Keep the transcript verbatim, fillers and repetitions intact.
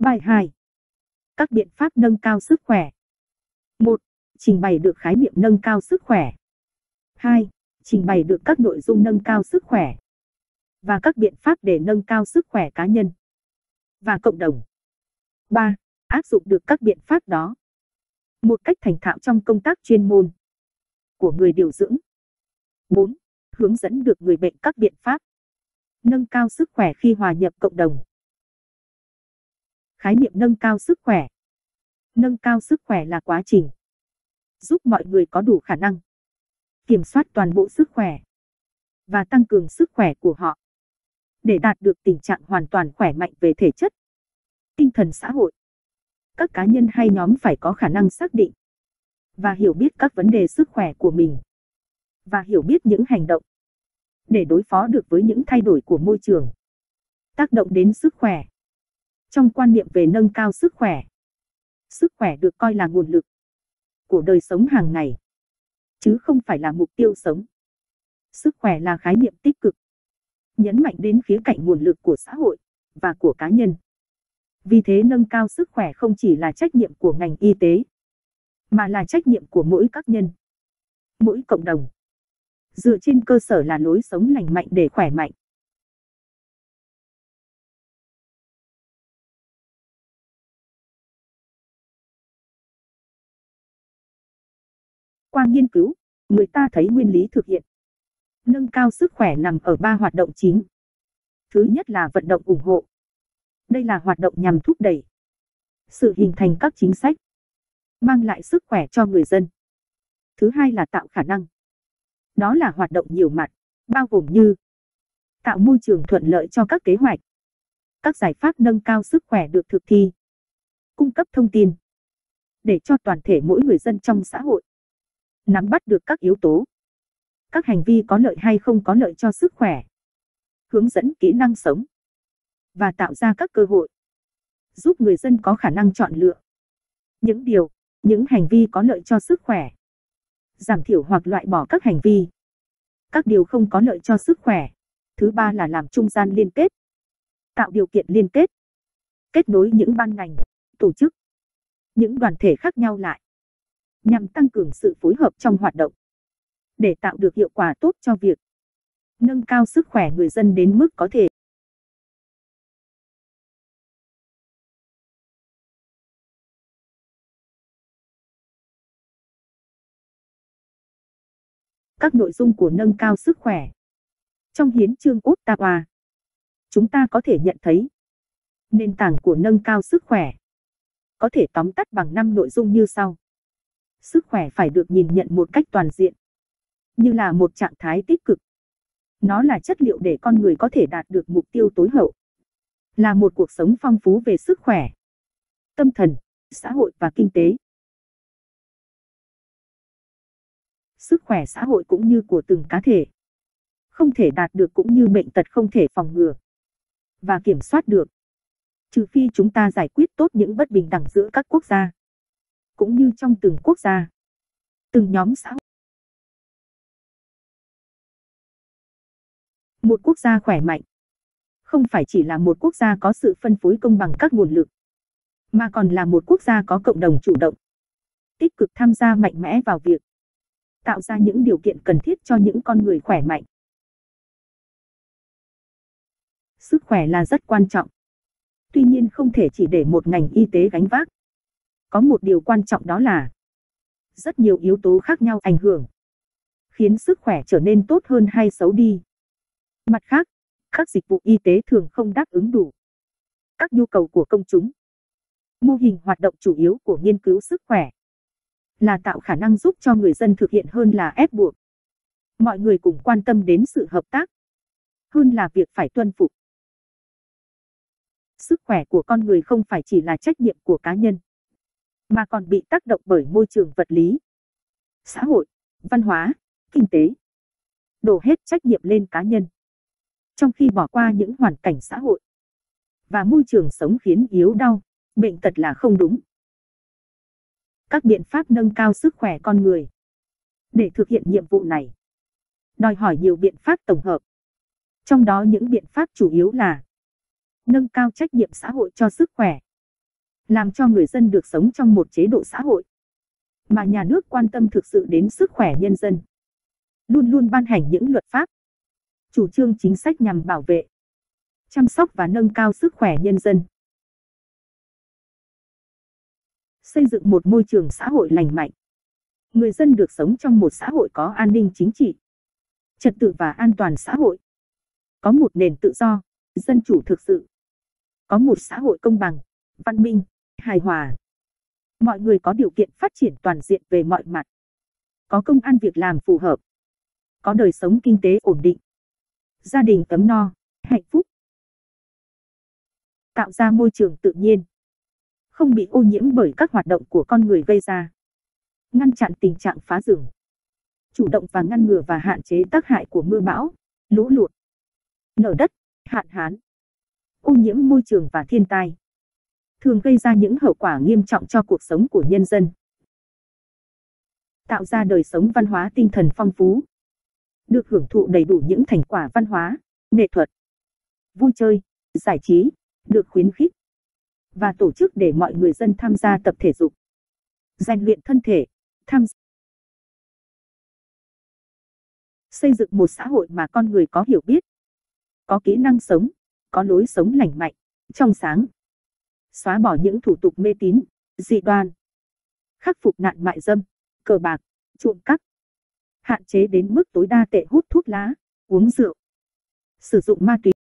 Bài hai. Các biện pháp nâng cao sức khỏe. một. Trình bày được khái niệm nâng cao sức khỏe. hai. Trình bày được các nội dung nâng cao sức khỏe và các biện pháp để nâng cao sức khỏe cá nhân và cộng đồng. ba. Áp dụng được các biện pháp đó một cách thành thạo trong công tác chuyên môn của người điều dưỡng. bốn. Hướng dẫn được người bệnh các biện pháp nâng cao sức khỏe khi hòa nhập cộng đồng. Khái niệm nâng cao sức khỏe. Nâng cao sức khỏe là quá trình giúp mọi người có đủ khả năng kiểm soát toàn bộ sức khỏe và tăng cường sức khỏe của họ để đạt được tình trạng hoàn toàn khỏe mạnh về thể chất, tinh thần xã hội. Các cá nhân hay nhóm phải có khả năng xác định và hiểu biết các vấn đề sức khỏe của mình và hiểu biết những hành động để đối phó được với những thay đổi của môi trường tác động đến sức khỏe. Trong quan niệm về nâng cao sức khỏe, sức khỏe được coi là nguồn lực của đời sống hàng ngày, chứ không phải là mục tiêu sống. Sức khỏe là khái niệm tích cực, nhấn mạnh đến khía cạnh nguồn lực của xã hội và của cá nhân. Vì thế nâng cao sức khỏe không chỉ là trách nhiệm của ngành y tế, mà là trách nhiệm của mỗi cá nhân, mỗi cộng đồng, dựa trên cơ sở là lối sống lành mạnh để khỏe mạnh. Qua nghiên cứu, người ta thấy nguyên lý thực hiện nâng cao sức khỏe nằm ở ba hoạt động chính. Thứ nhất là vận động ủng hộ. Đây là hoạt động nhằm thúc đẩy sự hình thành các chính sách mang lại sức khỏe cho người dân. Thứ hai là tạo khả năng. Đó là hoạt động nhiều mặt, bao gồm như tạo môi trường thuận lợi cho các kế hoạch, các giải pháp nâng cao sức khỏe được thực thi, cung cấp thông tin để cho toàn thể mỗi người dân trong xã hội nắm bắt được các yếu tố, các hành vi có lợi hay không có lợi cho sức khỏe, hướng dẫn kỹ năng sống và tạo ra các cơ hội giúp người dân có khả năng chọn lựa những điều, những hành vi có lợi cho sức khỏe, giảm thiểu hoặc loại bỏ các hành vi, các điều không có lợi cho sức khỏe. Thứ ba là làm trung gian liên kết, tạo điều kiện liên kết, kết nối những ban ngành, tổ chức, những đoàn thể khác nhau lại, nhằm tăng cường sự phối hợp trong hoạt động, để tạo được hiệu quả tốt cho việc nâng cao sức khỏe người dân đến mức có thể. Các nội dung của nâng cao sức khỏe. Trong hiến chương Ottawa, chúng ta có thể nhận thấy nền tảng của nâng cao sức khỏe có thể tóm tắt bằng năm nội dung như sau. Sức khỏe phải được nhìn nhận một cách toàn diện, như là một trạng thái tích cực. Nó là chất liệu để con người có thể đạt được mục tiêu tối hậu, là một cuộc sống phong phú về sức khỏe, tâm thần, xã hội và kinh tế. Sức khỏe xã hội cũng như của từng cá thể không thể đạt được cũng như bệnh tật không thể phòng ngừa và kiểm soát được, trừ phi chúng ta giải quyết tốt những bất bình đẳng giữa các quốc gia, cũng như trong từng quốc gia, từng nhóm xã hội. Một quốc gia khỏe mạnh không phải chỉ là một quốc gia có sự phân phối công bằng các nguồn lực, mà còn là một quốc gia có cộng đồng chủ động, tích cực tham gia mạnh mẽ vào việc tạo ra những điều kiện cần thiết cho những con người khỏe mạnh. Sức khỏe là rất quan trọng, tuy nhiên không thể chỉ để một ngành y tế gánh vác. Có một điều quan trọng, đó là rất nhiều yếu tố khác nhau ảnh hưởng, khiến sức khỏe trở nên tốt hơn hay xấu đi. Mặt khác, các dịch vụ y tế thường không đáp ứng đủ các nhu cầu của công chúng. Mô hình hoạt động chủ yếu của nghiên cứu sức khỏe là tạo khả năng giúp cho người dân thực hiện hơn là ép buộc mọi người cùng quan tâm đến sự hợp tác, hơn là việc phải tuân phục. Sức khỏe của con người không phải chỉ là trách nhiệm của cá nhân, mà còn bị tác động bởi môi trường vật lý, xã hội, văn hóa, kinh tế. Đổ hết trách nhiệm lên cá nhân, trong khi bỏ qua những hoàn cảnh xã hội và môi trường sống khiến yếu đau, bệnh tật là không đúng. Các biện pháp nâng cao sức khỏe con người. Để thực hiện nhiệm vụ này, đòi hỏi nhiều biện pháp tổng hợp. Trong đó những biện pháp chủ yếu là nâng cao trách nhiệm xã hội cho sức khỏe, làm cho người dân được sống trong một chế độ xã hội mà nhà nước quan tâm thực sự đến sức khỏe nhân dân. Luôn luôn ban hành những luật pháp, chủ trương chính sách nhằm bảo vệ, chăm sóc và nâng cao sức khỏe nhân dân. Xây dựng một môi trường xã hội lành mạnh. Người dân được sống trong một xã hội có an ninh chính trị, trật tự và an toàn xã hội. Có một nền tự do, dân chủ thực sự. Có một xã hội công bằng, văn minh, hài hòa. Mọi người có điều kiện phát triển toàn diện về mọi mặt. Có công ăn việc làm phù hợp. Có đời sống kinh tế ổn định. Gia đình ấm no, hạnh phúc. Tạo ra môi trường tự nhiên, không bị ô nhiễm bởi các hoạt động của con người gây ra. Ngăn chặn tình trạng phá rừng. Chủ động và ngăn ngừa và hạn chế tác hại của mưa bão, lũ lụt, lở đất, hạn hán, ô nhiễm môi trường và thiên tai, thường gây ra những hậu quả nghiêm trọng cho cuộc sống của nhân dân. Tạo ra đời sống văn hóa tinh thần phong phú, được hưởng thụ đầy đủ những thành quả văn hóa, nghệ thuật, vui chơi, giải trí, được khuyến khích và tổ chức để mọi người dân tham gia tập thể dục, rèn luyện thân thể, tham gia. Xây dựng một xã hội mà con người có hiểu biết, có kỹ năng sống, có lối sống lành mạnh, trong sáng. Xóa bỏ những thủ tục mê tín, dị đoan. Khắc phục nạn mại dâm, cờ bạc, trộm cắp. Hạn chế đến mức tối đa tệ hút thuốc lá, uống rượu, sử dụng ma túy.